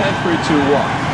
10, 3, 2, 1.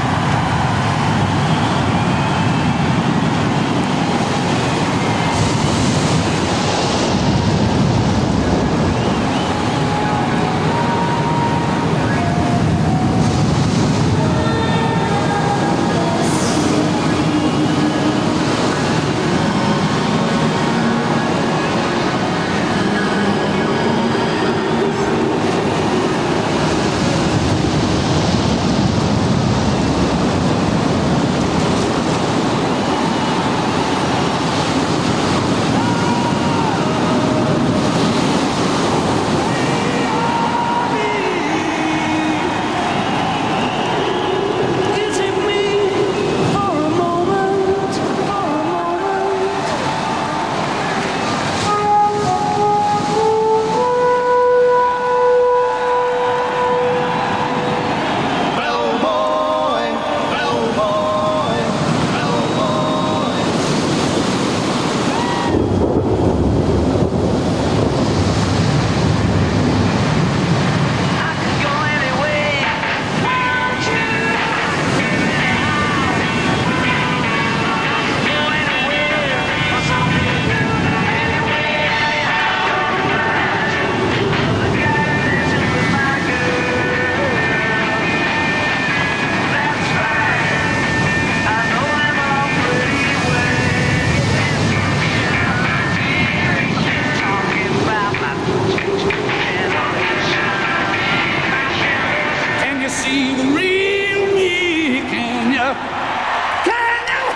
See the real me, can you? Can you?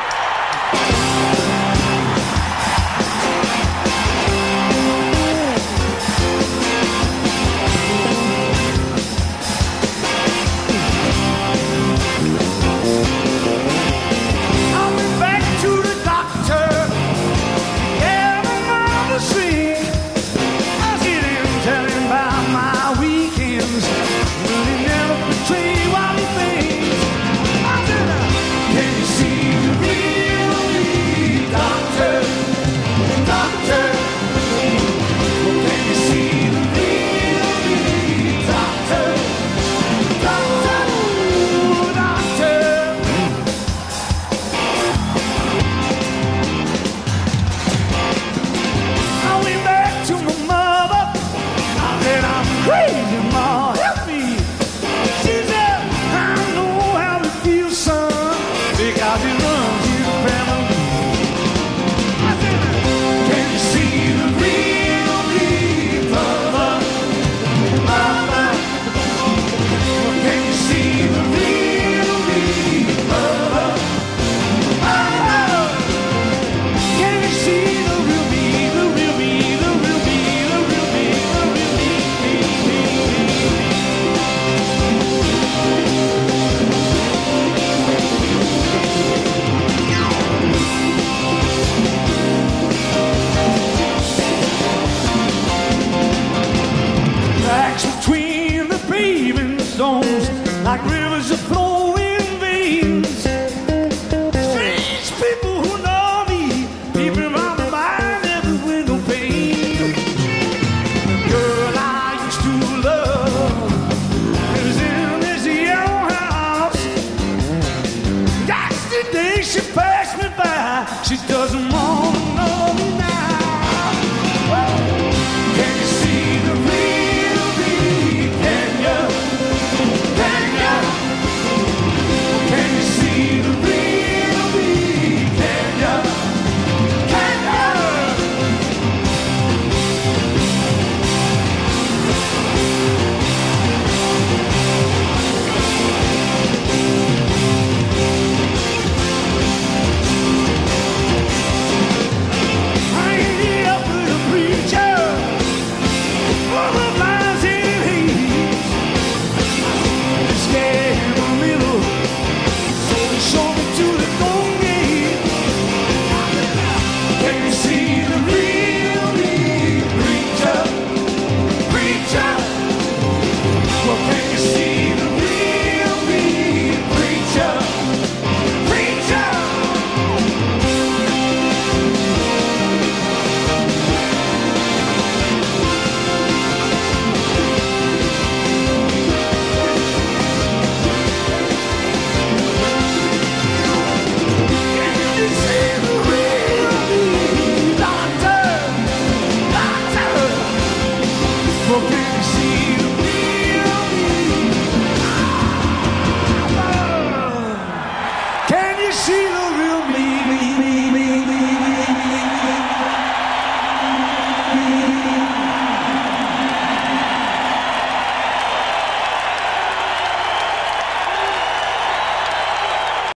I went back to the doctor, yeah, another swing. I was getting tell him about my weekends. Really never betray what he thinks. I said, can you see the real me, doctor? Doctor, can you see the real me, doctor? Doctor, doctor. I went back to my mother. I said, I'm crazy, Ma, help me. She said, I know how to feel, son, because it runs in the family. I said, can you see the real me, mother? Mother, can you see the real me, mother? Mother, can you see the real me, the real me, the real me, the real me, the real me? Cracks between the paving stones, like rivers of flowing veins. Strange people who know me, people around the mind every window pane. The girl I used to love lives in this yellow house. Yesterday she passed me by, she doesn't